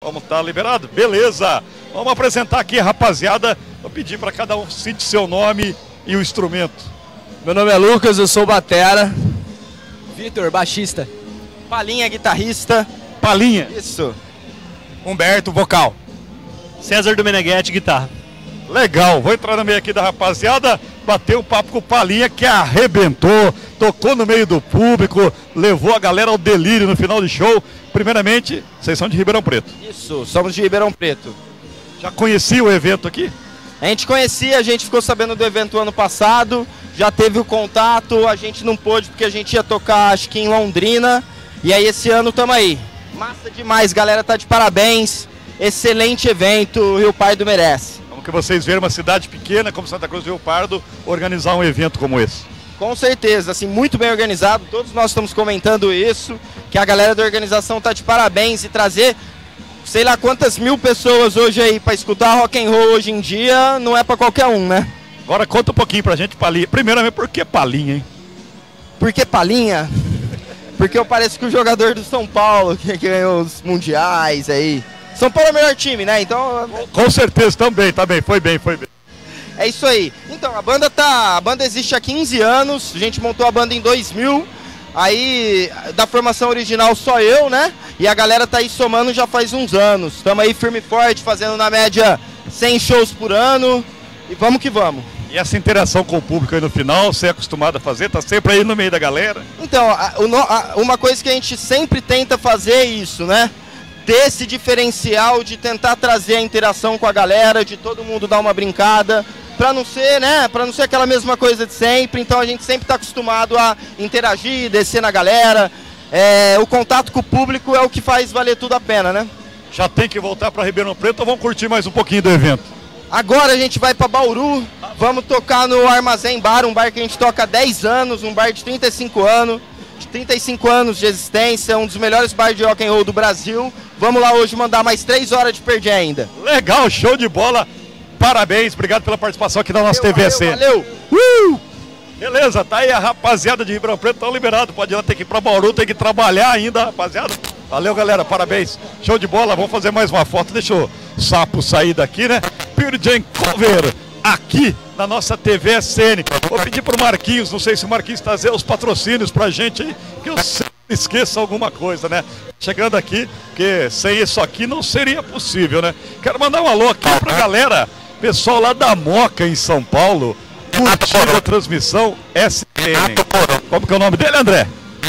Vamos estar liberado? Beleza. Vamos apresentar aqui, rapaziada. Vou pedir para cada um cite seu nome e o instrumento. Meu nome é Lucas, eu sou batera. Vitor, baixista. Palinha, guitarrista. Palinha. Isso. Humberto, vocal. César do Meneghetti, guitarra. Legal, vou entrar no meio aqui da rapaziada, bater um papo com o Palinha, que arrebentou, tocou no meio do público, levou a galera ao delírio no final do show. Primeiramente, vocês são de Ribeirão Preto. Isso, somos de Ribeirão Preto. Já conhecia o evento aqui? A gente conhecia, a gente ficou sabendo do evento ano passado, já teve o contato, a gente não pôde porque a gente ia tocar, acho que em Londrina, e aí esse ano tamo aí. Massa demais, galera, tá de parabéns, excelente evento, o Rio Pardo merece. Como que vocês veem uma cidade pequena como Santa Cruz do Rio Pardo organizar um evento como esse? Com certeza, assim, muito bem organizado, todos nós estamos comentando isso, que a galera da organização tá de parabéns e trazer, sei lá quantas mil pessoas hoje aí para escutar rock and roll hoje em dia, não é para qualquer um, né? Agora conta um pouquinho pra gente, Palinha. Primeiramente, por que Palinha, hein? Por que Palinha? Porque eu pareço que o jogador do São Paulo, que ganhou os mundiais aí. São Paulo é o melhor time, né? Então... Com certeza, também, foi bem. É isso aí. Então, a banda existe há 15 anos, a gente montou a banda em 2000, aí da formação original só eu, né? E a galera tá aí somando já faz uns anos. Estamos aí firme e forte, fazendo na média 100 shows por ano, e vamos que vamos. E essa interação com o público aí no final, você é acostumado a fazer? Tá sempre aí no meio da galera? Então, uma coisa que a gente sempre tenta fazer é isso, né? Ter esse diferencial de tentar trazer a interação com a galera, de todo mundo dar uma brincada, pra não ser, né? Pra não ser aquela mesma coisa de sempre. Então a gente sempre tá acostumado a interagir, descer na galera. O contato com o público é o que faz valer tudo a pena, né? Já tem que voltar para Ribeirão Preto ou vamos curtir mais um pouquinho do evento? Agora a gente vai para Bauru, vamos tocar no Armazém Bar, um bar que a gente toca há 10 anos, um bar de 35 anos de existência, um dos melhores bares de rock and roll do Brasil. Vamos lá hoje mandar mais 3 horas de perder ainda. Legal, show de bola. Parabéns, obrigado pela participação aqui da nossa TVC. Valeu! Beleza, tá aí a rapaziada de Ribeirão Preto, estão liberados. Pode ir lá, tem que ir pra Bauru, tem que trabalhar ainda, rapaziada. Valeu, galera, parabéns. Show de bola, vamos fazer mais uma foto. Deixa o sapo sair daqui, né? Pearl Jam Cover, aqui na nossa TVSN. Vou pedir pro Marquinhos, não sei se o Marquinhos trazer os patrocínios pra gente aí, que eu sempre esqueça alguma coisa, né? Chegando aqui, porque sem isso aqui não seria possível, né? Quero mandar um alô aqui pra galera, pessoal lá da Moca, em São Paulo, curtindo a transmissão SN. Como que é o nome dele, André?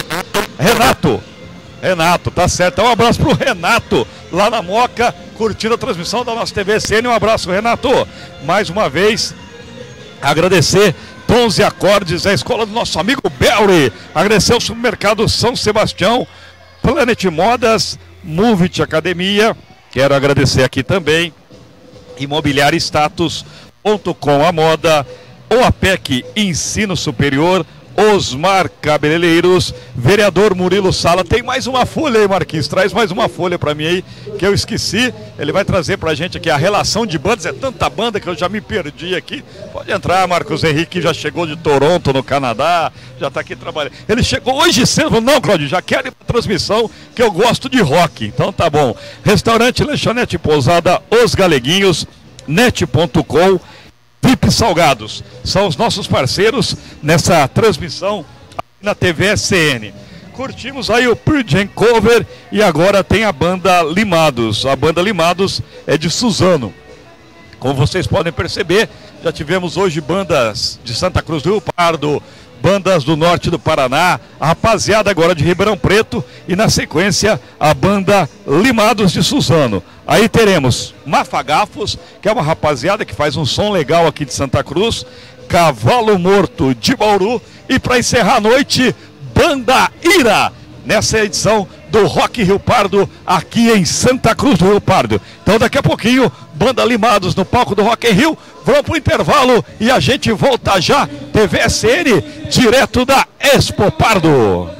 Renato, tá certo. Um abraço pro Renato, lá na Moca, curtindo a transmissão da nossa TVSN. Um abraço, Renato. Mais uma vez, agradecer Tons e Acordes, a escola do nosso amigo Belry. Agradecer ao Supermercado São Sebastião, Planet Modas, Movit Academia. Quero agradecer aqui também Imobiliária Status.com a Moda, OAPEC Ensino Superior, Osmar Cabeleireiros, vereador Murilo Sala. Tem mais uma folha aí, Marquinhos, traz mais uma folha pra mim aí, que eu esqueci. Ele vai trazer pra gente aqui a relação de bandas, é tanta banda que eu já me perdi aqui. Pode entrar, Marcos Henrique já chegou de Toronto, no Canadá, já tá aqui trabalhando. Ele chegou hoje cedo, não, Claudio, já quero ir pra transmissão, que eu gosto de rock, então tá bom. Restaurante Lanchonete Pousada Os Galeguinhos, net.com, VIP Salgados, são os nossos parceiros nessa transmissão na TVSN. Curtimos aí o Pearl Jam Cover e agora tem a banda Limados. A banda Limados é de Suzano. Como vocês podem perceber, já tivemos hoje bandas de Santa Cruz do Rio Pardo, bandas do norte do Paraná, a rapaziada agora de Ribeirão Preto e na sequência a banda Limados de Suzano. Aí teremos Mafagafos, que é uma rapaziada que faz um som legal aqui de Santa Cruz, Cavalo Morto de Bauru e para encerrar a noite, Banda Ira, nessa edição do Rock Rio Pardo aqui em Santa Cruz do Rio Pardo. Então daqui a pouquinho, Banda Limados no palco do Rock in Rio, vamos pro intervalo e a gente volta já, TVSN, direto da Expo Pardo.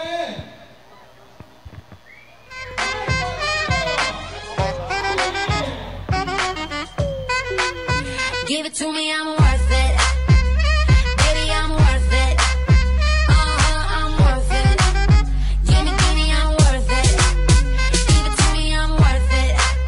Give it to me, I'm worth it. Baby, I'm worth it. I'm worth it. Give me, I'm worth it. Give it to me, I'm worth it.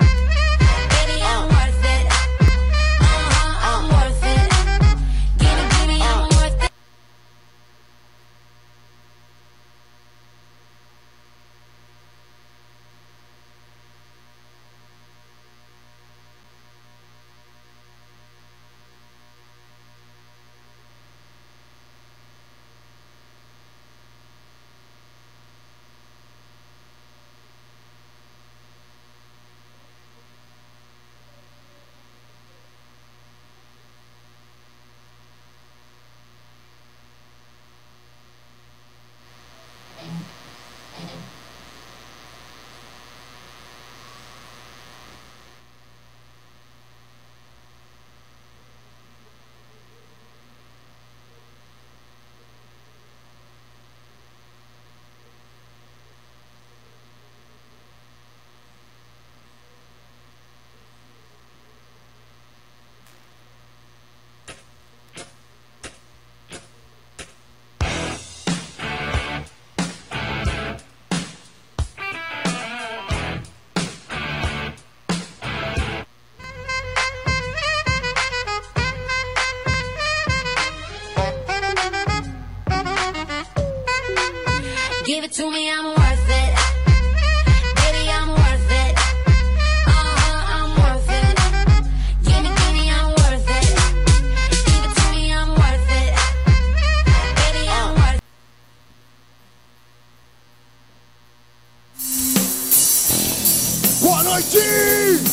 sim!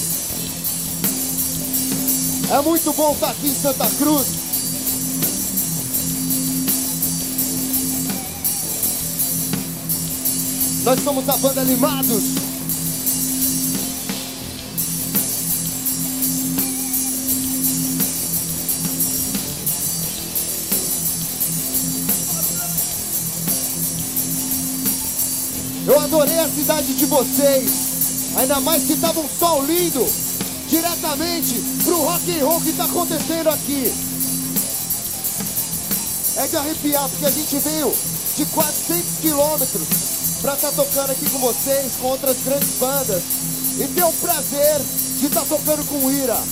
É muito bom estar aqui em Santa Cruz. Nós somos a banda Limados. Eu adorei a cidade de vocês. Ainda mais que tava um sol lindo. Diretamente pro rock and roll que tá acontecendo aqui. É de arrepiar, porque a gente veio de 400 quilômetros pra estar tocando aqui com vocês, com outras grandes bandas. E ter o prazer de estar tocando com o Ira.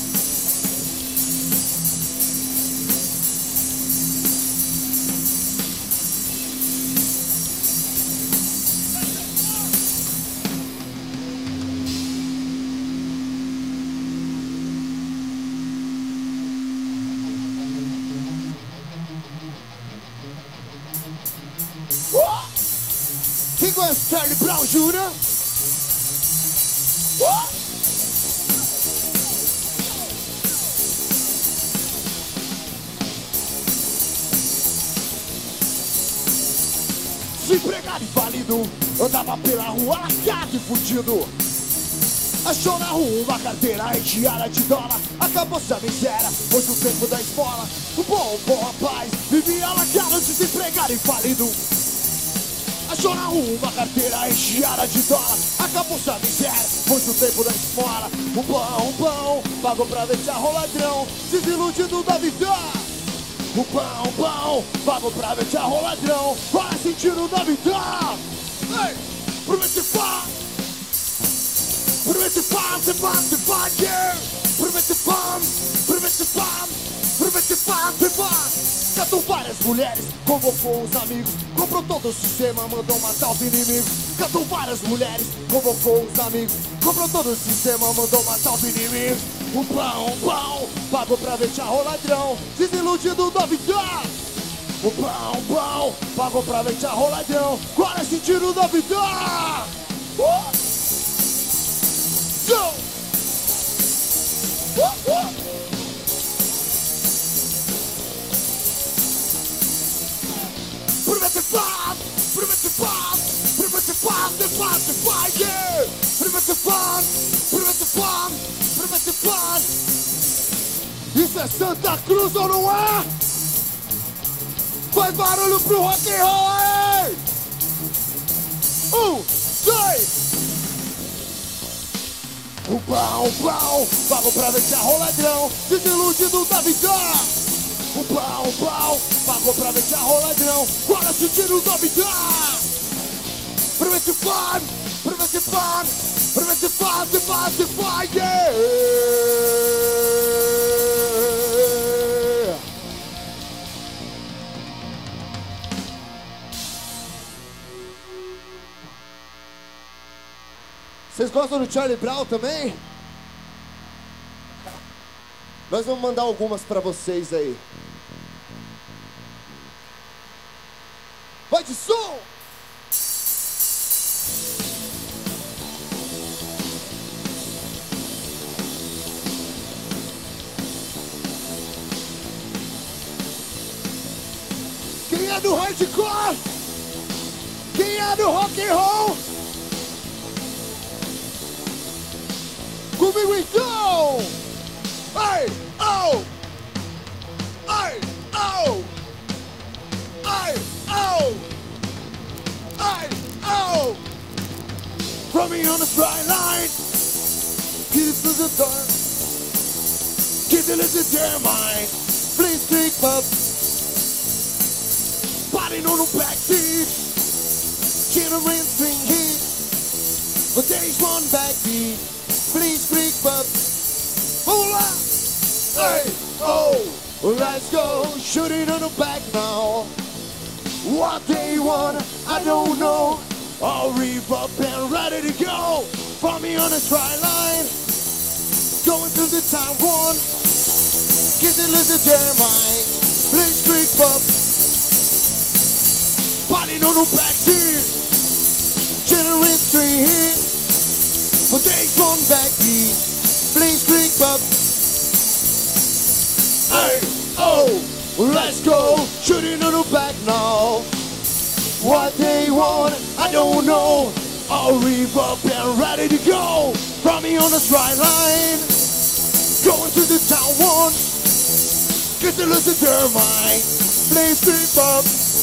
Quem conhece Charlie Brown Jr.? Desempregado e falido, andava pela rua largado e fudido. Achou na rua uma carteira recheada de dólar. Acabou-se a miséria, foi o tempo da escola. O bom rapaz vivia largado, desempregado e falido. Achou na rua uma carteira recheada de dólar. Acabou-se a miséria, foi o tempo da esmola. Um pão, pagou pra ver se arrou ladrão, desiludido da vida. Um pão, pagou pra ver se arrou ladrão, para sentindo da vida. Ei, promete pá, promete pá, se pá, se pá, yeah. Promete pá, promete pá, promete pá, se pá. Catou várias mulheres, convocou os amigos, comprou todo o sistema, mandou matar os inimigos. Catou várias mulheres, convocou os amigos, comprou todo o sistema, mandou matar os inimigos. Um pão, pagou pra ver se arrou ladrão, desiludido da vida. Um pão, pagou pra ver se arrou ladrão, agora é sentido da vida. Promete paz, promete paz, promete paz, de paz, de paz, yeah. Promete paz, promete paz, promete paz. Isso é Santa Cruz ou não é? Faz barulho pro rock and roll aí! 1, 2. Um pão, pago pra ver se arrou ladrão, desiludido da vida. Um pão, pagou pra ver se arrou ladrão, agora sentindo da vida. Promete paz, promete paz, promete paz, de paz, de paz, yeah. Vocês gostam do Charlie Brown também? Nós vamos mandar algumas pra vocês aí. Vai de som! Quem é do hardcore? Quem é do rock and roll? Comigo então! Ai, oh! Ai, oh! Ai, oh! Ai, oh! From me on the fry line, kiss to the door, kiss the little damn mind, please take up, body on the backseat, generate string heat, but there is one backbeat, please freak up, hola, hey, oh! Let's go, shoot it on the back now. What they want, I don't know. I'll rev up and ready to go. From me on the try line, going through the town one. Get the little damn mind, please creep up. Body on the backseat, generate string hit. But there's one backbeat. Please creep up. Hey, oh, let's go. Shooting on the back now. What they want, I don't know. I'll rev up and ready to go. From me on the straight line. Going to the town once. Get to lose their mind. Please creep up.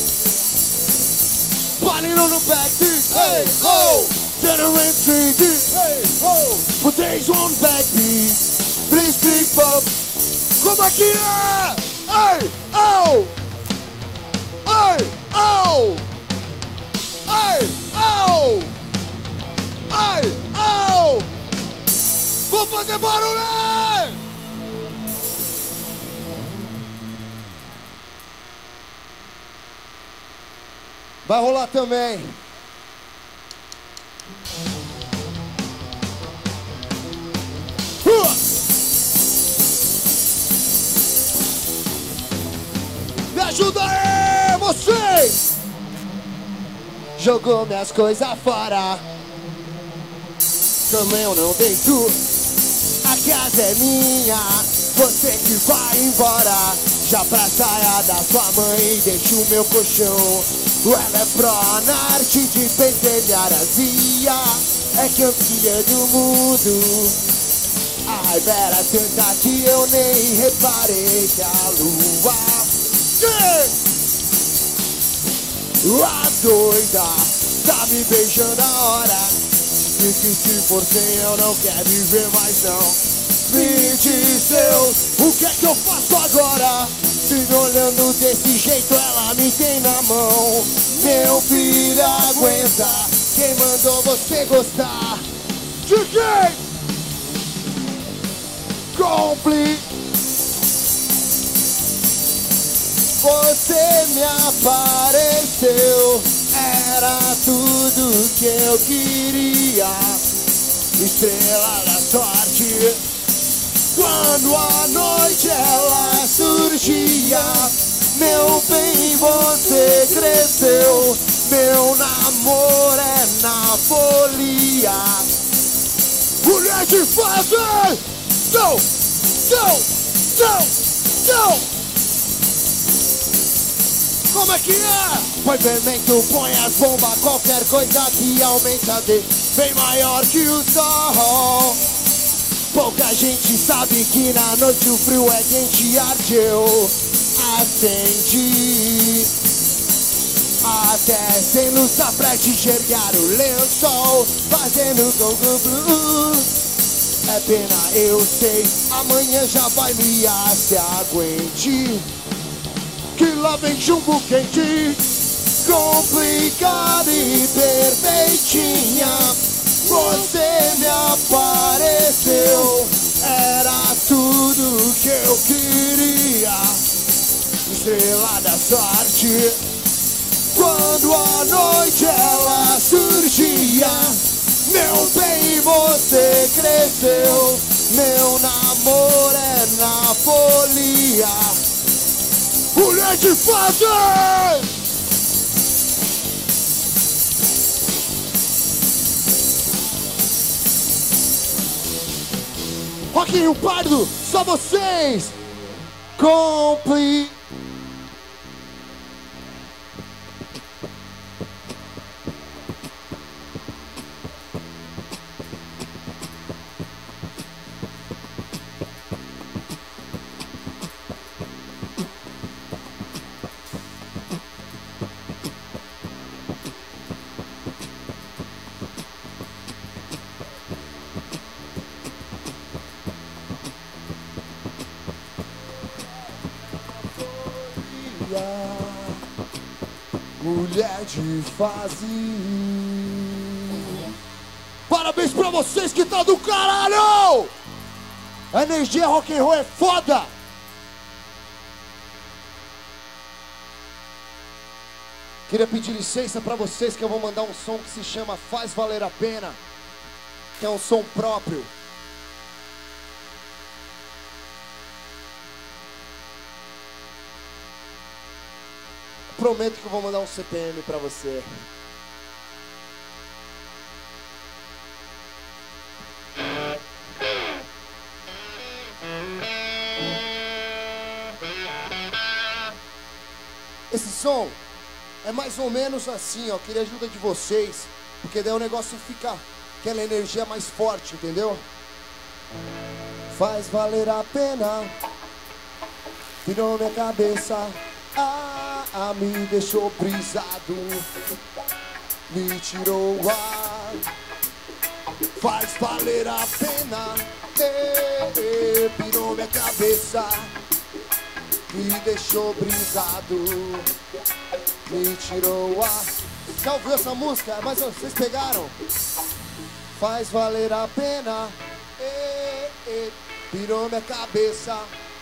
Piling on the back beat. Hey, oh. Generate 3D. Hey, oh. But there's one backbeat. Please creep up. Como é que é? Ei, oh! Ei, oh! Ei, oh! Ei, oh! Vou fazer barulho! Vai rolar também. Me ajuda aí, vocês! Jogou minhas coisas fora. Também eu não deito. A casa é minha, você que vai embora. Já pra saia da sua mãe, deixa o meu colchão. Ela é pró na arte de pentelhar azia. É campeã do mundo. A raiva era tanta que eu nem reparei que a lua... A doida tá me beijando a hora. E que se for sem eu não quero viver mais não. Me diz Deus, o que é que eu faço agora? Se me olhando desse jeito ela me tem na mão. Meu filho aguenta, quem mandou você gostar? De quem? Complica. Você me apareceu, era tudo que eu queria. Estrela da sorte. Quando a noite ela surgia, meu bem, você cresceu. Meu namoro é na folia. Mulher de fase! Go! Go! Go! Go! Como é que é? Põe fermento, põe as bombas, qualquer coisa que aumenta de bem maior que o sol. Pouca gente sabe que na noite o frio é quente, arte eu acendi. Até sem luz dá pra te enxergar o lençol, fazendo go-go blue. É pena, eu sei, amanhã já vai me se aguente. Que lá vem chumbo quente, complicada e perfeitinha. Você me apareceu, era tudo que eu queria. Estrela da sorte. Quando a noite ela surgia, meu bem, você cresceu. Meu namoro é na folia. Mulher de fase! Roquinho Pardo, só vocês! Compli... Mulher de fase. Parabéns pra vocês que tá do caralho! A energia rock and roll é foda! Queria pedir licença pra vocês que eu vou mandar um som que se chama Faz Valer a Pena, que é um som próprio. Prometo que eu vou mandar um CPM pra você. som é mais ou menos assim, ó. Queria a ajuda de vocês, porque daí o negócio fica aquela energia mais forte, entendeu? Faz valer a pena, virou minha cabeça, me deixou brisado, me tirou o ar. Faz valer a pena, virou minha cabeça, me deixou brisado, me tirou o ar. Já ouviu essa música? Mas vocês pegaram? Faz valer a pena, virou minha cabeça,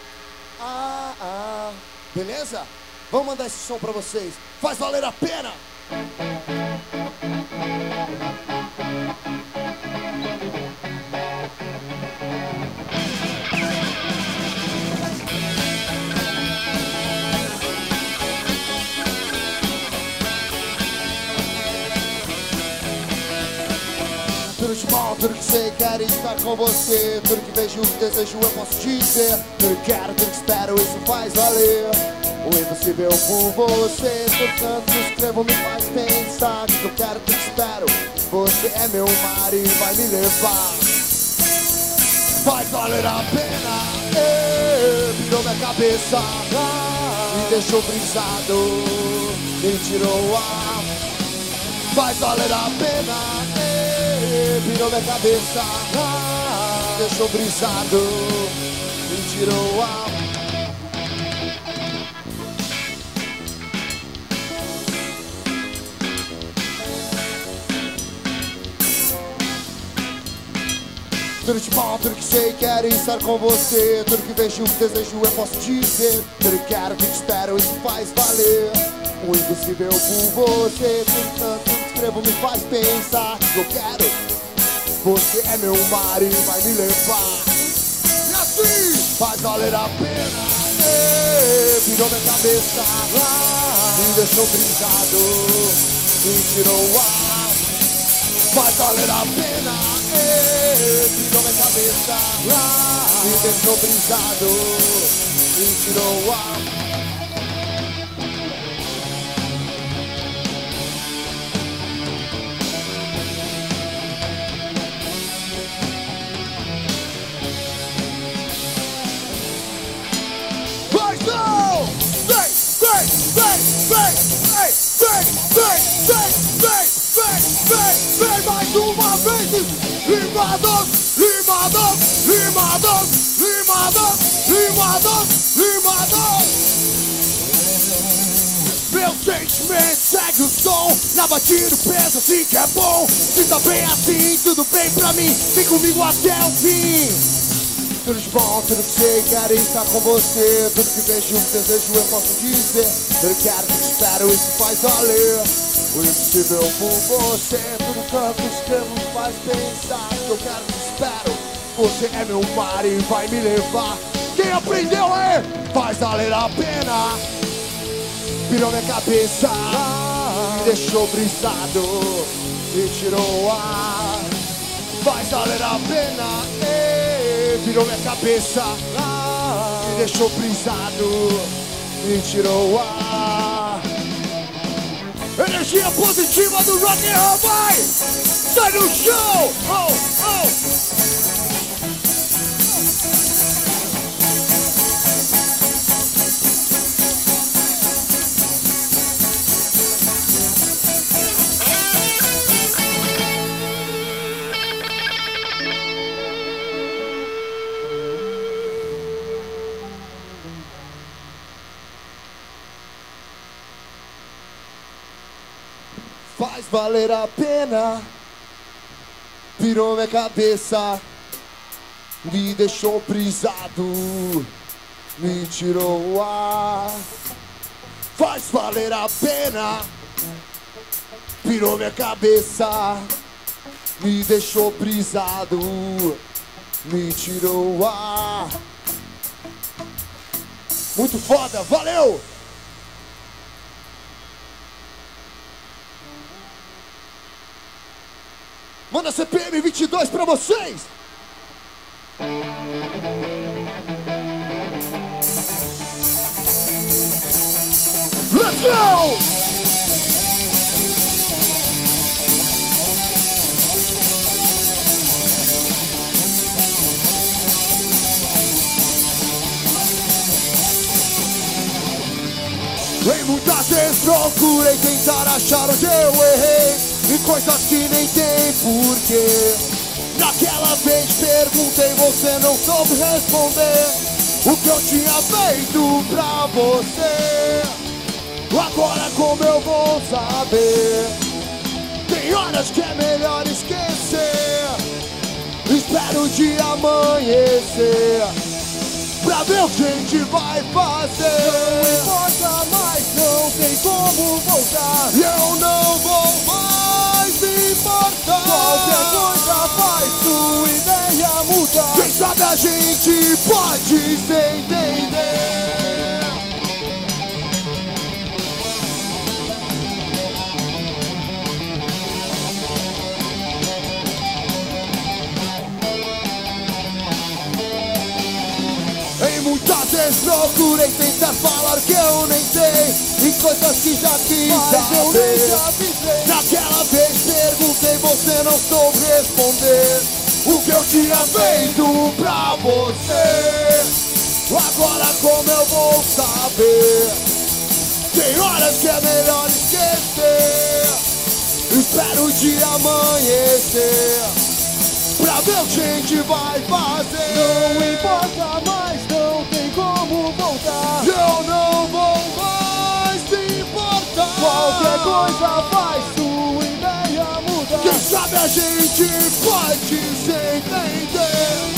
beleza? Vamos mandar esse som pra vocês. Faz valer a pena. Tudo de bom, tudo que sei, quero estar com você. Tudo que vejo, desejo, eu posso dizer. Tudo que quero, tudo que espero, isso faz valer o impossível por você. Portanto, escrevo, me faz pensar. Tudo que eu quero, tudo que espero, você é meu mar e vai me levar. Faz valer a pena, virou minha cabeça, me deixou brisado, me tirou o ar. Faz valer a pena, virou minha cabeça, me deixou brisado, me tirou o ar. Tudo de bom, tudo que sei, quero estar com você. Tudo que vejo, desejo, eu posso dizer. Tudo que quero, tudo que espero, isso faz valer o impossível por você. Tudo tanto que escrevo me faz pensar. Eu quero, você é meu mar e vai me levar. E assim, faz valer a pena, virou minha cabeça, me deixou brisado, me tirou o ar. Faz valer a pena, virou minha cabeça, me deixou brisado, me tirou o ar. Vem mais uma vez, limados, limados, limados, limados, limados, limados. Meu sentimento segue o som, na batida peso assim que é bom. Se tá bem assim, tudo bem pra mim, vem comigo até o fim. Tudo de bom, tudo que sei, quero estar com você. Tudo que vejo, desejo, eu posso dizer. Tudo que quero, tudo que espero, isso faz valer o impossível por você. Tudo canto, escrevo, me faz pensar. Que eu quero, que espero, você é meu mar e vai me levar. Quem aprendeu aí, faz valer a pena. Virou minha cabeça, me deixou brisado, me tirou o ar. Faz valer a pena, virou minha cabeça, me deixou brisado, me tirou o ar. Energia positiva do rock and roll, vai! Sai no show! Oh, oh! Faz valer a pena, virou minha cabeça, me deixou brisado, me tirou o ar. Faz valer a pena, virou minha cabeça, me deixou brisado, me tirou o ar. Muito foda, valeu! Manda CPM 22 pra vocês! Let's Não! Em muitas vezes procurei tentar achar onde eu errei e coisas que nem tem porquê. Naquela vez perguntei, você não soube responder o que eu tinha feito pra você. Agora como eu vou saber? Tem horas que é melhor esquecer. Espero o dia amanhecer pra ver o que a gente vai fazer. Não importa mais, não tem como voltar. Eu não vou mais me importar. Qualquer coisa faz sua ideia mudar. Quem sabe a gente pode se entender. Muitas vezes procurei tentar falar que eu nem sei e coisas que já quis saber. Naquela vez perguntei, você não soube responder o que eu tinha feito pra você. Agora como eu vou saber? Tem horas que é melhor esquecer. Espero o dia amanhecer pra ver o que a gente vai fazer. Não importa mais, não tem como voltar. Eu não vou mais me importar. Qualquer coisa faz sua ideia mudar. Quem sabe a gente pode se entender.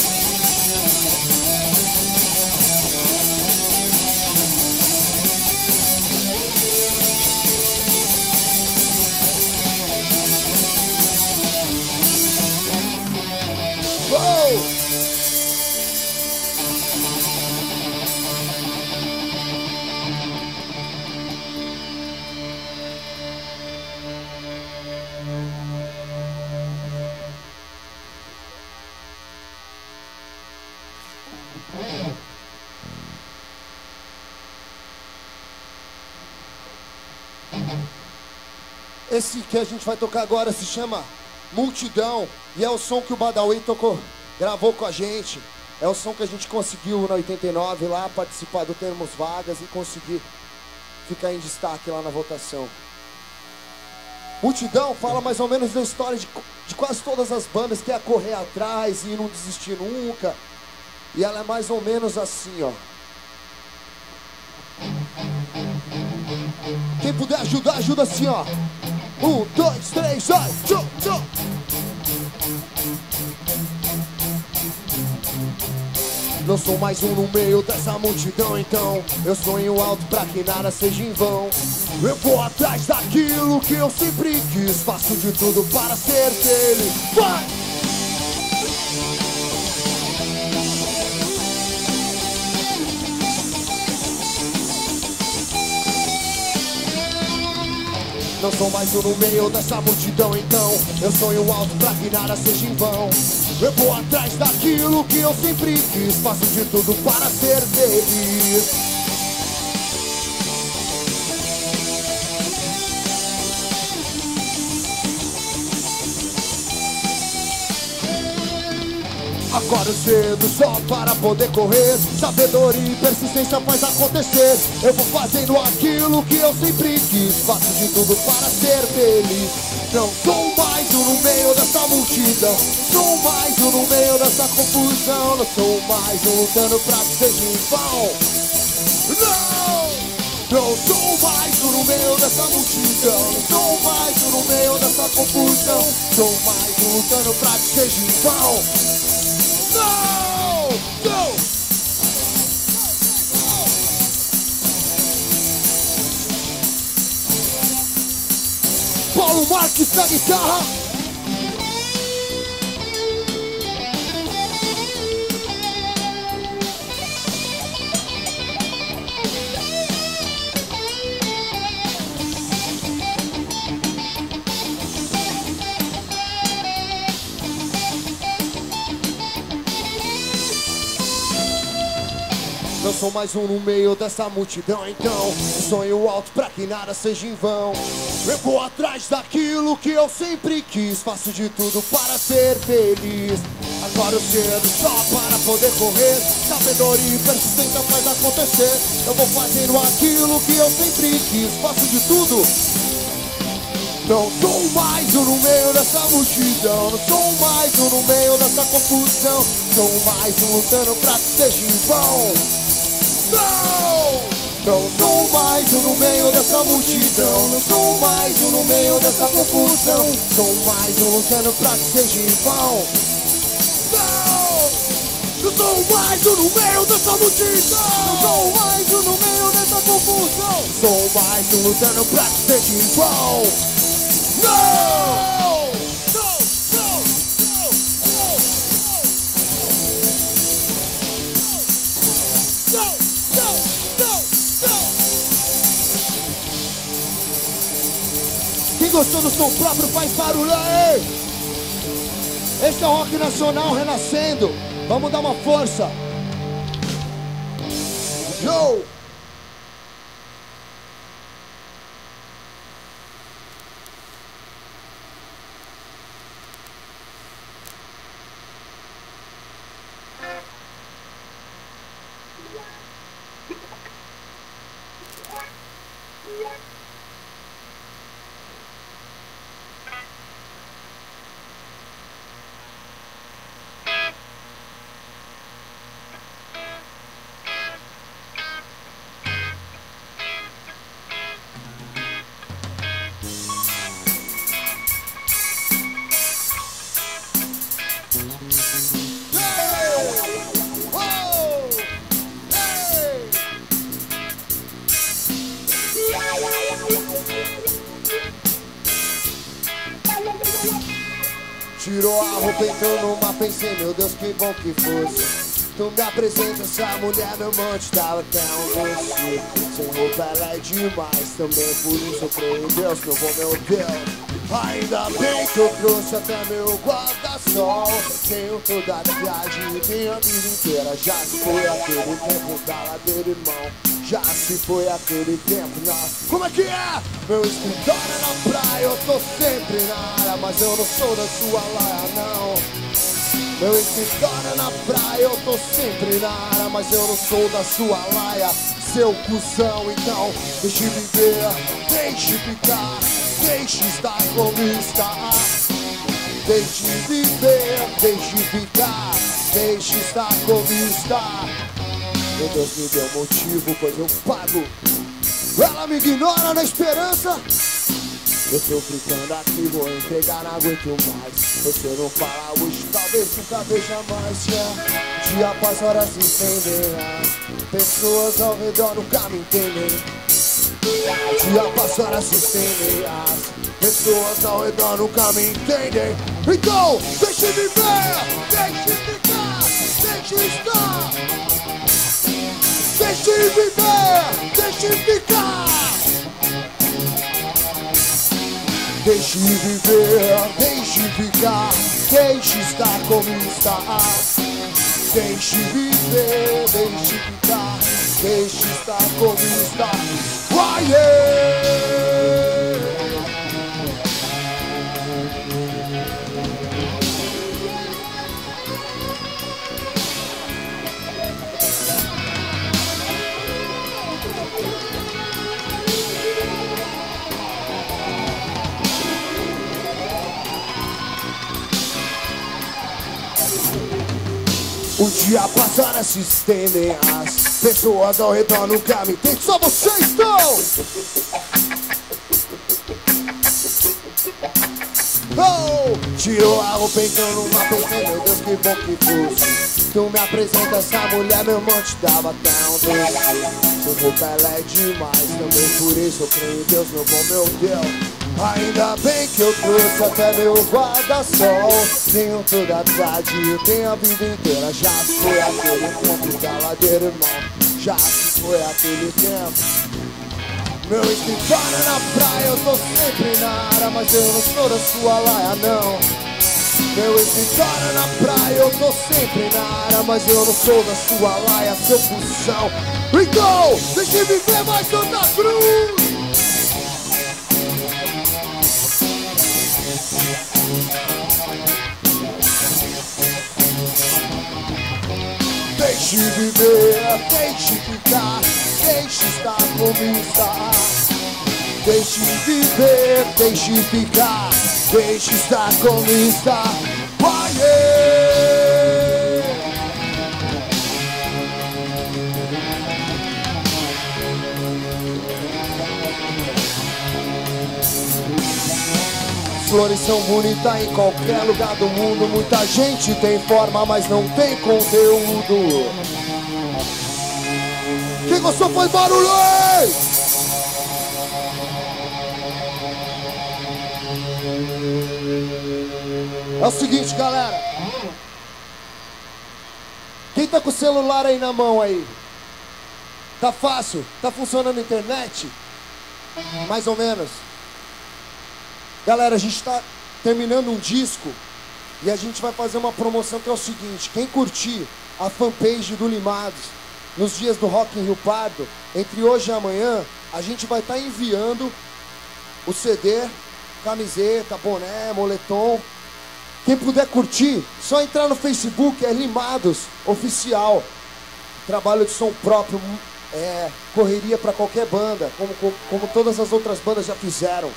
Esse que a gente vai tocar agora se chama Multidão e é o som que o Badawi gravou com a gente. É o som que a gente conseguiu na 89 lá, participar do Termos Vagas e conseguir ficar em destaque lá na votação. Multidão fala mais ou menos da história de quase todas as bandas, que é correr atrás e não desistir nunca. E ela é mais ou menos assim, ó. Quem puder ajudar, ajuda assim, ó. 1, 2, 3, vai! Tchau, tchau! Não sou mais um no meio dessa multidão, então eu sonho alto pra que nada seja em vão. Eu vou atrás daquilo que eu sempre quis, faço de tudo para ser dele. Vai! Não sou mais um no meio dessa multidão, então eu sonho alto pra que nada seja em vão. Eu vou atrás daquilo que eu sempre quis, faço de tudo para ser feliz. Acordo cedo só para poder correr. Sabedoria e persistência faz acontecer. Eu vou fazendo aquilo que eu sempre quis, faço de tudo para ser feliz. Não sou mais um no meio dessa multidão, sou mais um no meio dessa confusão. Não sou mais um lutando pra que seja em vão. Não sou mais um no meio dessa multidão, não sou mais um no meio dessa confusão. Sou mais um lutando pra que seja em vão. Não! Não! Paulo Marques na guitarra. Eu sou mais um no meio dessa multidão. Então, sonho alto pra que nada seja em vão. Eu vou atrás daquilo que eu sempre quis. Faço de tudo para ser feliz. Agora eu cedo só para poder correr. Sabedoria e persistência faz acontecer. Eu vou fazendo aquilo que eu sempre quis. Faço de tudo. Não sou mais um no meio dessa multidão. Não sou mais um no meio dessa confusão. Sou mais um lutando pra que seja em vão. Não sou mais um no meio dessa multidão. Não sou mais um no meio dessa confusão. Sou mais um lutando pra que seja em vão. Não sou mais um no meio dessa multidão. Não sou mais um no meio dessa confusão. Sou mais um lutando pra que seja em vão. Quem gostou do som próprio faz barulho aí. Esse é o rock nacional renascendo. Vamos dar uma força. Yo! Tirou a roupa, entrou numa, pensei, meu Deus, que bom que fosse. Tu me apresenta essa mulher, meu monte tava até um doce. Sem roupa ela é demais, também por isso eu creio em Deus, meu bom, meu Deus. Ainda bem que eu trouxe até meu guarda-sol. Tenho toda a cidade e minha vida inteira. Já se foi aquele tempo da ladeira, irmão. Já se foi aquele tempo, não. Como é que é? Meu escritório é na praia, eu tô sempre na área, mas eu não sou da sua laia, não. Meu escritório é na praia, eu tô sempre na área, mas eu não sou da sua laia, seu cuzão. Então, deixe viver, deixe ficar, deixe estar como está. Deixe viver, deixe ficar, deixe estar como está. Meu Deus me deu motivo, pois eu pago. Ela me ignora na esperança. Eu tô ficando aqui, vou entregar, não aguento mais. Você não fala hoje, talvez nunca veja mais. Dia após horas se estendem, pessoas ao redor nunca me entendem. Dia após horas se estendem, pessoas ao redor nunca me entendem. Então, deixe viver, deixe ficar, deixe estar. Deixe viver, deixe ficar. Deixe viver, deixe ficar, deixe estar como está. Deixe viver, deixe ficar, deixe estar como está. Oh, yeah! O dia passa, horas se estendem, as pessoas ao redor nunca me entendem. Só vocês estão! Oh! Tirou a roupa, entrou numa, pensei, meu Deus, que bom que fosse. Tu me apresenta essa mulher, meu irmão te dava até um doce. Sua roupa ela é demais, também por isso eu creio em Deus, meu bom, meu Deus. Ainda bem que eu trouxe até meu guarda-sol. Tenho toda a tarde, eu tenho a vida inteira. Já se foi aquele tempo da ladeira, irmão. Já se foi aquele tempo. Meu escritório é na praia, eu tô sempre na área, mas eu não sou da sua laia, não. Meu ex-vitória na praia, eu tô sempre na área, mas eu não sou da sua laia, seu função. Então, deixe viver mais Santa Cruz. Deixe viver, deixe ficar, deixe estar como está. Deixe viver, deixe ficar, deixe estar como está. Flores são bonitas em qualquer lugar do mundo. Muita gente tem forma, mas não tem conteúdo. Quem gostou foi barulho! É o seguinte, galera. Quem tá com o celular aí na mão aí? Tá fácil? Tá funcionando a internet? Mais ou menos. Galera, a gente tá terminando um disco e a gente vai fazer uma promoção que é o seguinte: quem curtir a fanpage do Limados nos dias do Rock in Rio Pardo, entre hoje e amanhã, a gente vai estar enviando o CD, camiseta, boné, moletom. Quem puder curtir, só entrar no Facebook, é Limados Oficial. Trabalho de som próprio, correria para qualquer banda, como todas as outras bandas já fizeram.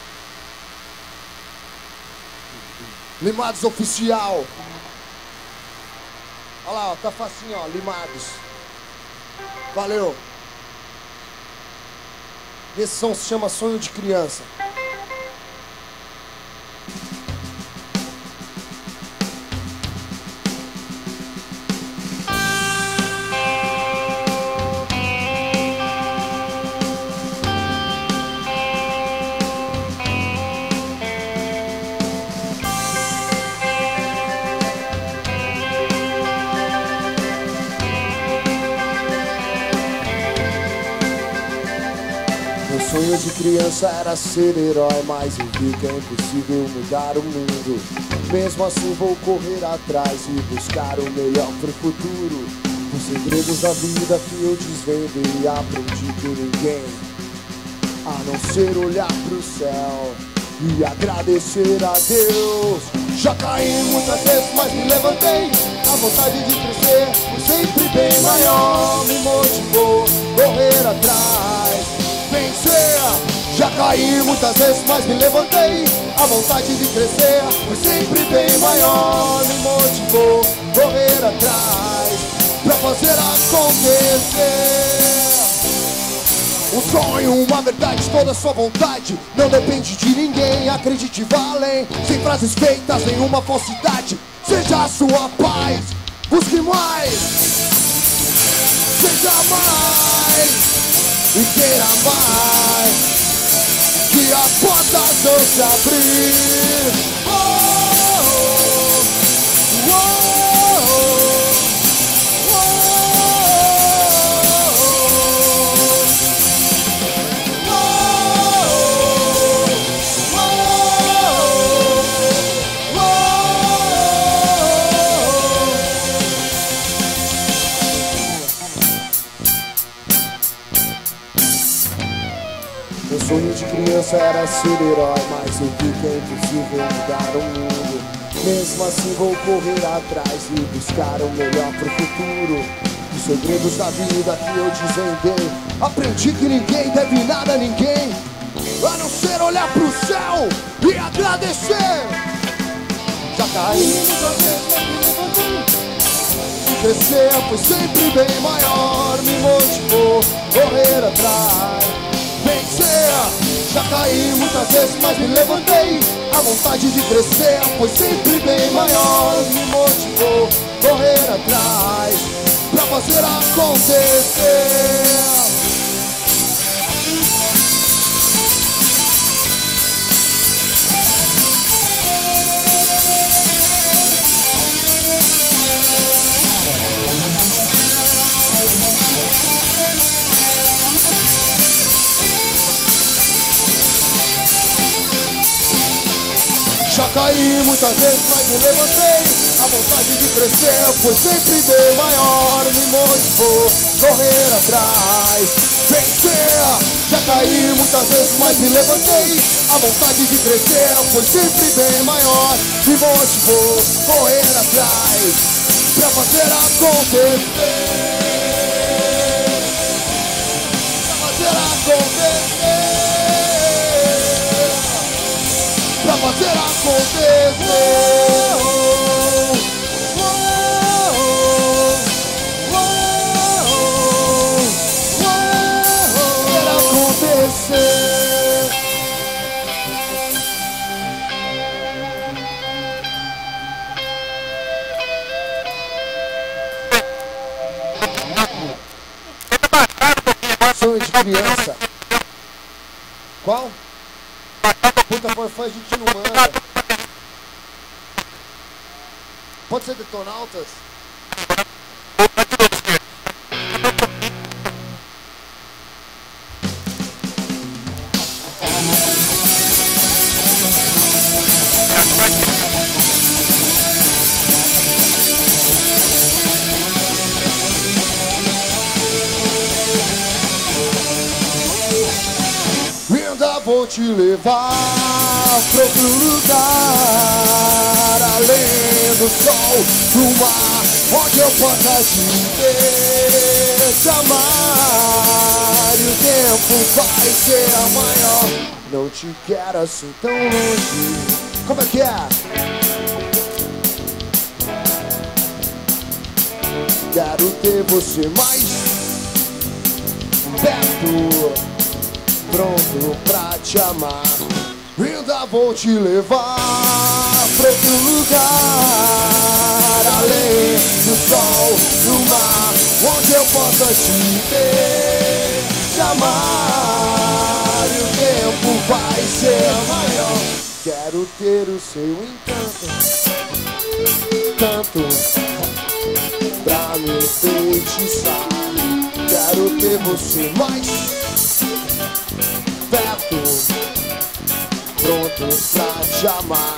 Limados Oficial. Olha lá, ó, tá facinho, ó, Limados. Valeu. Esse som se chama Sonho de Criança. Sonho de criança era ser herói, mas eu vi que é impossível mudar o mundo. Mesmo assim vou correr atrás e buscar o melhor pro futuro. Os segredos da vida que eu desvendei e aprendi que ninguém, a não ser olhar pro céu e agradecer a Deus. Já caí muitas vezes, mas me levantei. A vontade de crescer foi sempre bem maior. Me motivou correr atrás, vencer. Já caí muitas vezes, mas me levantei. A vontade de crescer foi sempre bem maior. Me motivou correr atrás pra fazer acontecer. Um sonho, uma verdade, toda sua vontade não depende de ninguém, acredite, vá além. Sem frases feitas, nenhuma falsidade. Seja a sua paz, busque mais. Seja mais e queira mais, que as portas vão se abrir. Oh, oh, oh, oh, Meu sonho de criança era ser herói, mas eu vi que é impossível mudar o mundo. Mesmo assim vou correr atrás e buscar o melhor pro futuro. Os segredos da vida que eu desvendei, aprendi que ninguém deve nada a ninguém, a não ser olhar pro céu e agradecer. Já caí muitas vezes, mas me levantei. E crescer foi sempre bem maior. Me motivou correr atrás, vencer. Já caí muitas vezes, mas me levantei. A vontade de crescer foi sempre bem maior. Me motivou correr atrás pra fazer acontecer. Já caí muitas vezes, mas me levantei. A vontade de crescer foi sempre bem maior. Me motivou correr atrás, vencer. Já caí muitas vezes, mas me levantei. A vontade de crescer foi sempre bem maior. Me motivou correr atrás pra fazer acontecer. Pra fazer acontecer. Pra fazer acontecer. Sonho de criança. Qual? Puta, por fã a gente não manda. Pode ser Detonautas? Vou te levar pra outro lugar, além do sol, do mar, onde eu possa te ver, te amar, e o tempo vai ser maior. Não te quero assim tão longe. Como é que é? Quero ter você mais perto, pronto pra te amar. Ainda vou te levar pra outro lugar, além do sol, do mar, onde eu possa te ver, te amar, e o tempo vai ser maior. Quero ter o seu encanto, tanto pra me enfeitiçar. Quero ter você mais perto, pronto pra te amar.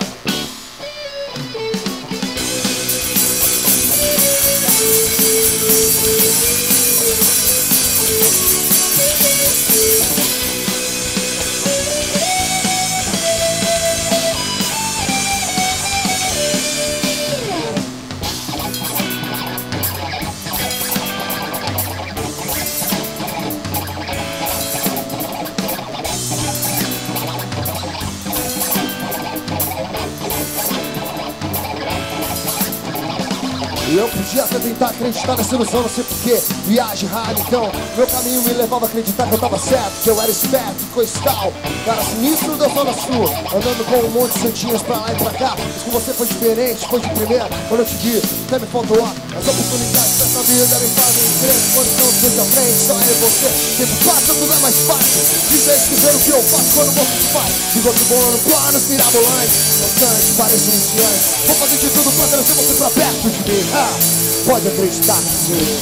Eu podia até tentar acreditar nessa ilusão, não sei porquê. Viagem rara, então meu caminho me levava a acreditar que eu tava certo, que eu era esperto, coisa e tal. Cara sinistro da Zona Sul, andando com um monte de santinhas pra lá e pra cá. Mas com você foi diferente, foi de primeira. Quando eu te vi, até me faltou ar. As oportunidades dessa vida me fazem crer. Quando não seja à frente, só é você. Tempo passa, tudo é mais fácil. Dizer esquecer o que eu faço quando você te faz. Digo que bom, planos mirabolantes, constante, parece iniciante. Vou fazer de tudo pra trazer você pra perto de mim. Pode acreditar que sim.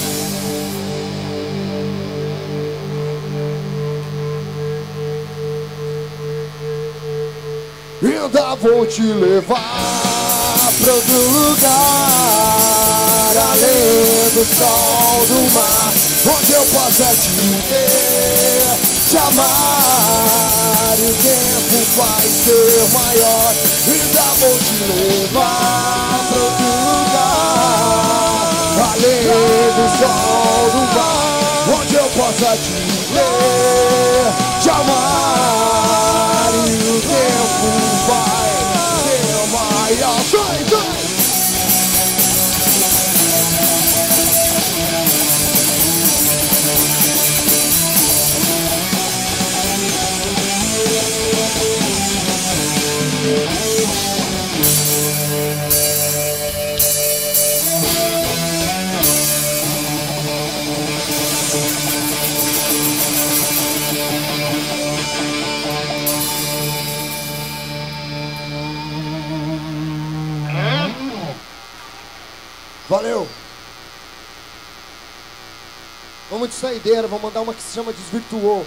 Ainda vou te levar pra outro lugar, além do sol, do mar, onde eu possa te ver, te amar, e o tempo vai ser maior. Ainda vou te levar pra outro lugar, além do sol, do mar, onde eu possa te ver, te amar, e o tempo vai ser maior. Vai, vai! Valeu! Vamos de saideira, vamos mandar uma que se chama Desvirtuou.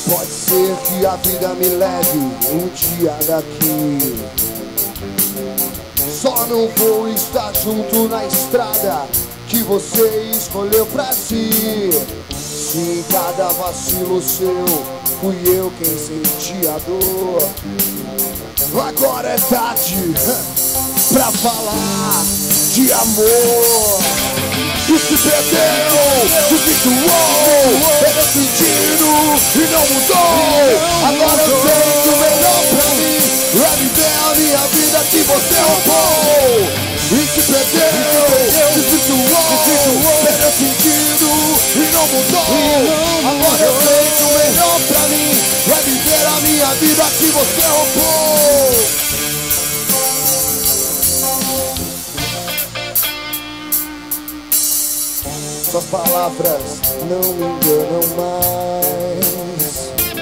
Pode ser que a vida me leve um dia daqui. Só não vou estar junto na estrada que você escolheu pra si. Se em cada vacilo seu fui eu quem sentia a dor, agora é tarde pra falar de amor. E se perdeu, desvirtuou, perdeu sentido e não mudou. Agora eu sei que o melhor pra mim é viver a minha vida que você roubou. E se perdeu, desvirtuou, perdeu sentido e não mudou. Agora eu sei que o melhor pra mim é viver a minha vida que você roubou. Suas palavras não me enganam mais.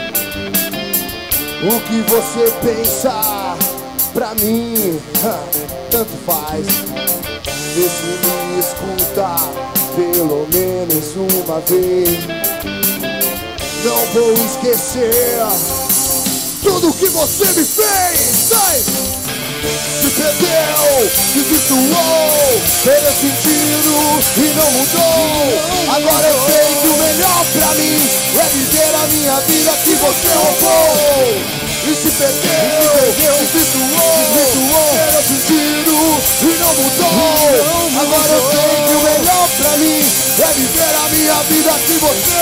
O que você pensa pra mim, tanto faz. Vê se me escuta pelo menos uma vez. Não vou esquecer tudo que você me fez. Sai! Se perdeu, desvirtuou, perdeu sentido e não mudou. Agora eu sei que o melhor pra mim é viver a minha vida que você roubou. E se perdeu, desvirtuou, perdeu sentido e não mudou. Agora eu sei que o melhor pra mim é viver a minha vida que você.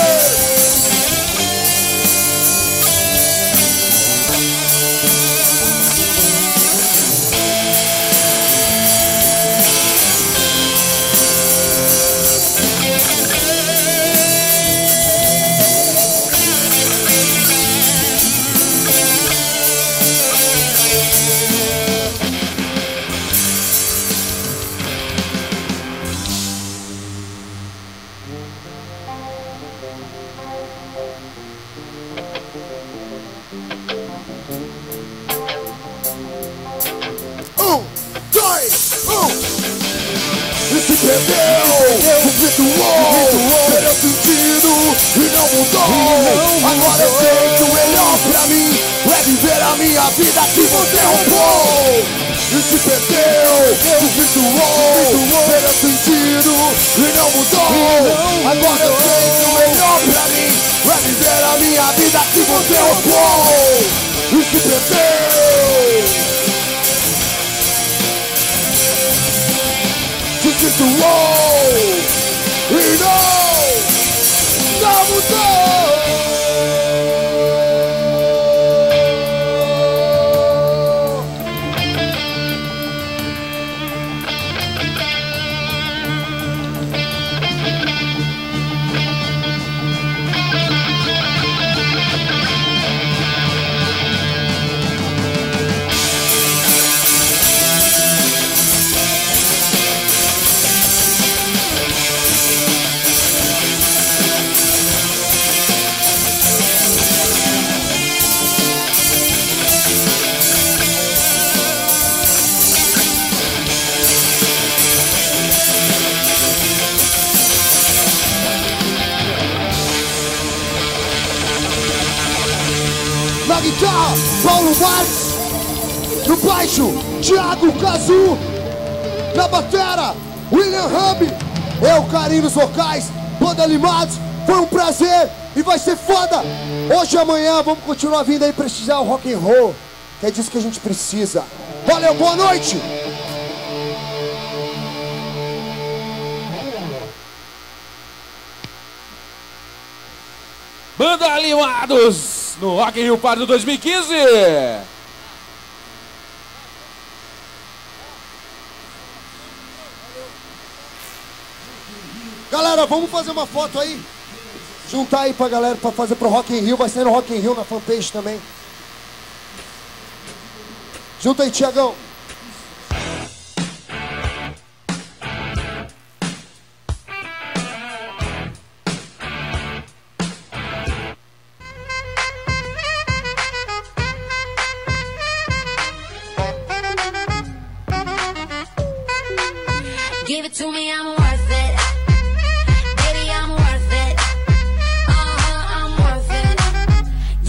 Perdeu sentido e não mudou. Agora eu sei que o melhor pra mim é viver a minha vida que você roubou. E se perdeu, desvirtuou, perdeu sentido e não mudou. Agora eu sei que o melhor pra mim é viver a minha vida que você roubou. E se perdeu, desvirtuou e não mudou. Na guitarra, Paulo Marques. No baixo, Thiago Cazu. Na batera, William Hub. Eu, Carinho nos vocais, Banda Limados. Foi um prazer e vai ser foda. Hoje e amanhã vamos continuar vindo aí prestigiar o rock and roll, que é disso que a gente precisa. Valeu, boa noite. Banda Limados no Rock in Rio Party 2015. Galera, vamos fazer uma foto aí. Juntar aí pra galera pra fazer pro Rock in Rio. Vai ser no Rock in Rio na fanpage também. Junta aí, Thiagão. Give it to me, I'm worth it. Baby, I'm worth it. I'm worth it.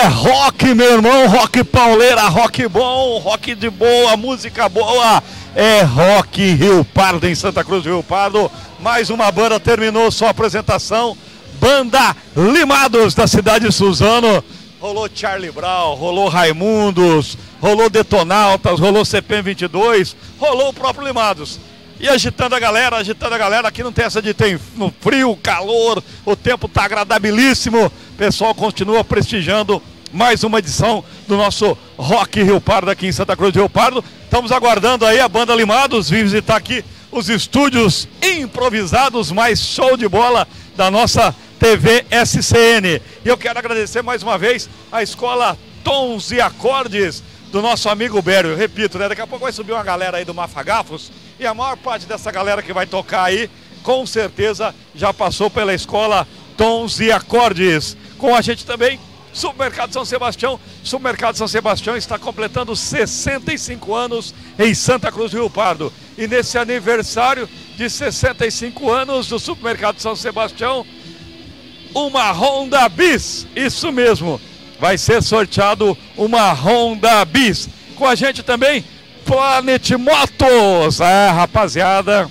rock, meu irmão, rock pauleira, rock bom, rock de boa, música boa. É Rock in Rio Pardo, em Santa Cruz do Rio Pardo. Mais uma banda terminou sua apresentação. Banda Limados, da cidade de Suzano. Rolou Charlie Brown, rolou Raimundos, rolou Detonautas, rolou CPM 22, rolou o próprio Limados. E agitando a galera, aqui não tem essa de tem no frio, calor, o tempo tá agradabilíssimo. O pessoal continua prestigiando mais uma edição do nosso Rock Rio Pardo aqui em Santa Cruz do Rio Pardo. Estamos aguardando aí a banda Limados vir visitar aqui os estúdios improvisados, mais show de bola da nossa TV SCN. E eu quero agradecer mais uma vez a escola Tons e Acordes do nosso amigo Bério. Eu repito, né? Daqui a pouco vai subir uma galera aí do Mafagafos e a maior parte dessa galera que vai tocar aí, com certeza já passou pela escola Tons e Acordes. Com a gente também, Supermercado São Sebastião. Supermercado São Sebastião está completando 65 anos em Santa Cruz do Rio Pardo. E nesse aniversário de 65 anos do Supermercado São Sebastião, uma Honda Bis, isso mesmo, vai ser sorteado uma Honda Bis. Com a gente também, Planet Motos. Rapaziada,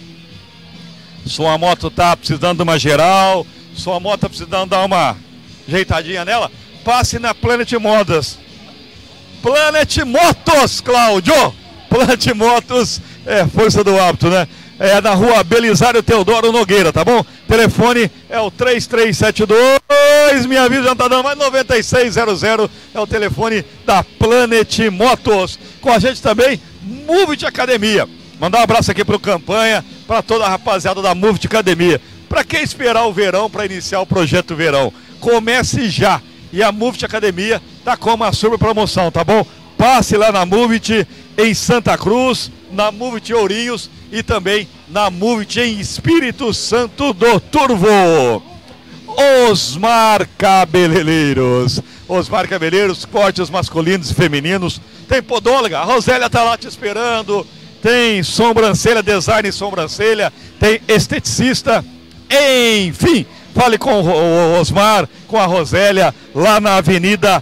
sua moto tá precisando de uma geral, sua moto tá precisando dar uma ajeitadinha nela, passe na Planet Modas. Planet Motos, Cláudio! Planet Motos é força do hábito, né? É na rua Belisário Teodoro Nogueira, tá bom? Telefone é o 3372, minha vida já tá dando mais 9600, é o telefone da Planet Motos. Com a gente também, Movit Academia. Mandar um abraço aqui pro Campanha, para toda a rapaziada da Movit Academia. Para quem esperar o verão para iniciar o projeto verão, comece já. E a Movit Academia tá com uma super promoção, tá bom? Passe lá na Movit em Santa Cruz, na Movit Ourinhos e também na Movit em Espírito Santo do Turvo. Osmar Cabeleireiros. Osmar Cabeleireiros, cortes masculinos e femininos. Tem podóloga, a Rosélia tá lá te esperando. Tem sobrancelha, design sobrancelha. Tem esteticista. Enfim, fale com o Osmar, com a Rosélia, lá na Avenida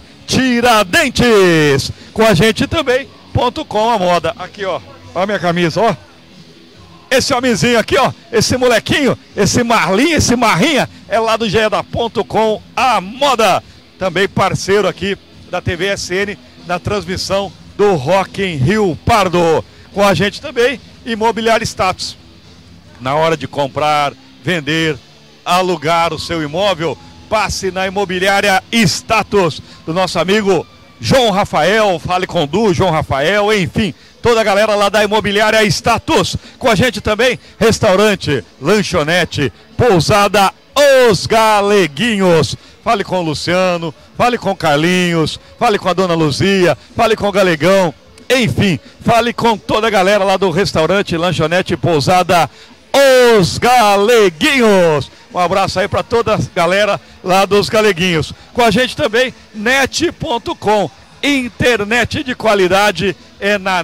Tiradentes. Com a gente também, .com a moda. Aqui, ó a minha camisa, ó. Esse homenzinho aqui, ó, esse molequinho, esse Marlinho, esse Marrinha, é lá do GE.com a moda. Também parceiro aqui da TV SN, na transmissão do Rock in Rio Pardo. Com a gente também, Imobiliária Status. Na hora de comprar, vender, alugar o seu imóvel, passe na Imobiliária Status do nosso amigo João Rafael. Fale com o Du, João Rafael, enfim, toda a galera lá da Imobiliária Status. Com a gente também, restaurante, lanchonete, pousada Os Galeguinhos. Fale com o Luciano, fale com o Carlinhos, fale com a Dona Luzia, fale com o Galegão, enfim, fale com toda a galera lá do restaurante, lanchonete, pousada Os Galeguinhos. Um abraço aí para toda a galera lá dos Galeguinhos. Com a gente também, net.com. Internet de qualidade é na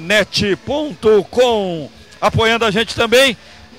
net.com. Apoiando a gente também,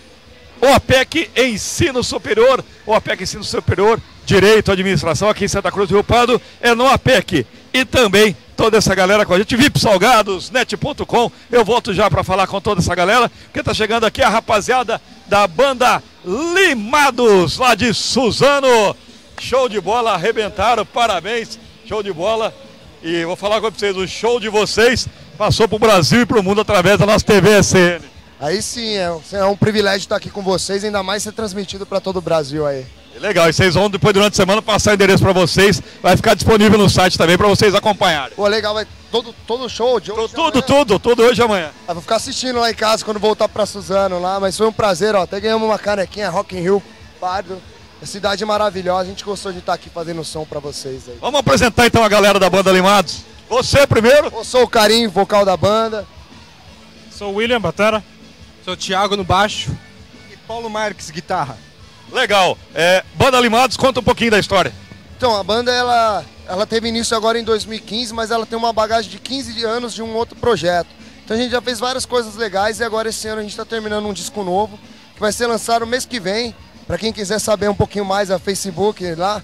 o APEC Ensino Superior. O APEC Ensino Superior, Direito, Administração, aqui em Santa Cruz do Rio Pardo, é no APEC. E também toda essa galera com a gente, VIP Salgados, net.com. Eu volto já para falar com toda essa galera, porque tá chegando aqui a rapaziada da banda Limados, lá de Suzano. Show de bola, arrebentaram, parabéns, show de bola. E vou falar com vocês, o show de vocês passou pro Brasil e pro mundo através da nossa TV SN. Aí sim, é um privilégio estar aqui com vocês, ainda mais ser transmitido para todo o Brasil aí. Legal, e vocês vão depois durante a semana passar o endereço para vocês, vai ficar disponível no site também para vocês acompanharem. Pô, legal, vai todo show de hoje. Tudo hoje e amanhã. Vou ficar assistindo lá em casa quando voltar para Suzano lá, mas foi um prazer, ó, até ganhamos uma canequinha Rock in Rio Pardo. A cidade é maravilhosa, a gente gostou de estar aqui fazendo som para vocês aí. Vamos apresentar então a galera da banda Limados. Você primeiro? Eu sou o Carinho, vocal da banda. Sou o William, batera. Sou o Thiago no baixo. E Paulo Marques, guitarra. Legal. Banda Limados, conta um pouquinho da história. Então, a banda ela teve início agora em 2015, mas ela tem uma bagagem de 15 anos de um outro projeto. Então a gente já fez várias coisas legais e agora esse ano a gente está terminando um disco novo, que vai ser lançado no mês que vem. Para quem quiser saber um pouquinho mais, a Facebook lá,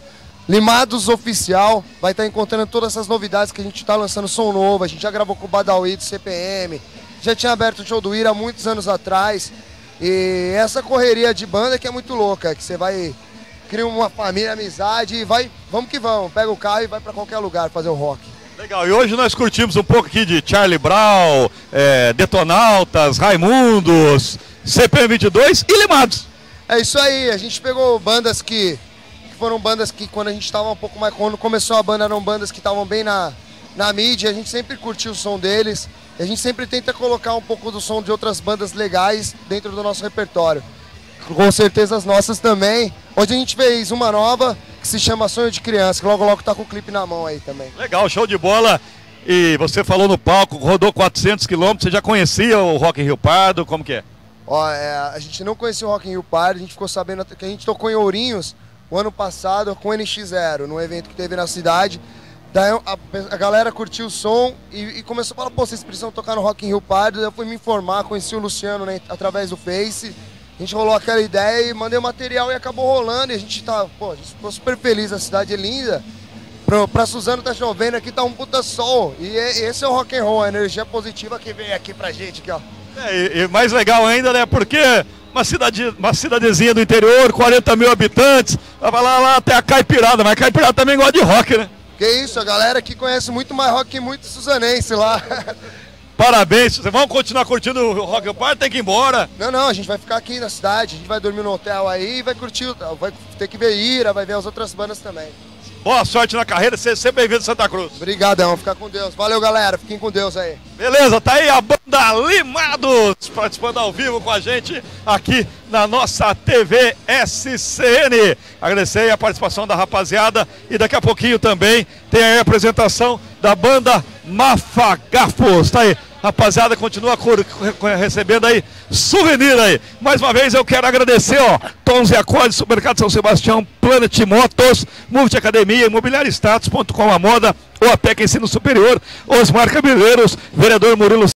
Limados Oficial vai estar encontrando todas essas novidades que a gente está lançando som novo. A gente já gravou com o Badawi do CPM, já tinha aberto o show do Ira há muitos anos atrás. E essa correria de banda que é muito louca, que você vai criar uma família, amizade e vai, vamos que vamos, pega o carro e vai para qualquer lugar fazer o rock. Legal, e hoje nós curtimos um pouco aqui de Charlie Brown, Detonautas, Raimundos, CPM22 e Limados. É isso aí, a gente pegou bandas que foram bandas que quando a gente estava um pouco mais, quando começou a banda eram bandas que estavam bem na mídia, a gente sempre curtiu o som deles, e a gente sempre tenta colocar um pouco do som de outras bandas legais dentro do nosso repertório. Com certeza as nossas também. Hoje a gente fez uma nova que se chama Sonho de Criança, que logo logo tá com o clipe na mão aí também. Legal, show de bola. E você falou no palco, rodou 400 quilômetros, você já conhecia o Rock in Rio Pardo, como que é? Ó, a gente não conhecia o Rock in Rio Pardo, a gente ficou sabendo que a gente tocou em Ourinhos o ano passado com o NX0, num evento que teve na cidade. Daí a galera curtiu o som e começou a falar, pô, vocês precisam tocar no Rock in Rio Pardo. Eu fui me informar, conheci o Luciano, né, através do Face. A gente rolou aquela ideia e mandei o material e acabou rolando. E a gente ficou super feliz, a cidade é linda. Pra Suzano tá chovendo, aqui tá um puta sol. E esse é o rock and roll, a energia positiva que vem aqui pra gente, aqui, ó. E mais legal ainda, né, porque uma cidadezinha do interior, 40 mil habitantes, vai lá até a Caipirada, mas a Caipirada também gosta de rock, né? Que isso, a galera aqui conhece muito mais rock que muito suzanense lá. Parabéns, vocês vão continuar curtindo o Rock in Park, tem que ir embora. Não, a gente vai ficar aqui na cidade, a gente vai dormir no hotel aí e vai curtir, vai ter que ver Ira, vai ver as outras bandas também. Boa sorte na carreira, seja sempre bem-vindo a Santa Cruz. Obrigadão, fica com Deus. Valeu, galera, fiquem com Deus aí. Beleza, tá aí a banda Limados participando ao vivo com a gente aqui na nossa TV SCN. Agradecer a participação da rapaziada e daqui a pouquinho também tem aí a apresentação da banda Mafagafos. Tá aí, rapaziada, continua recebendo aí souvenir aí. Mais uma vez eu quero agradecer, ó, Tons e Acordes, Supermercado São Sebastião, Planet Motos, Multi Academia, Imobiliário Status.com a moda, o APEC Ensino Superior, Osmar Cabeleiros, vereador Murilo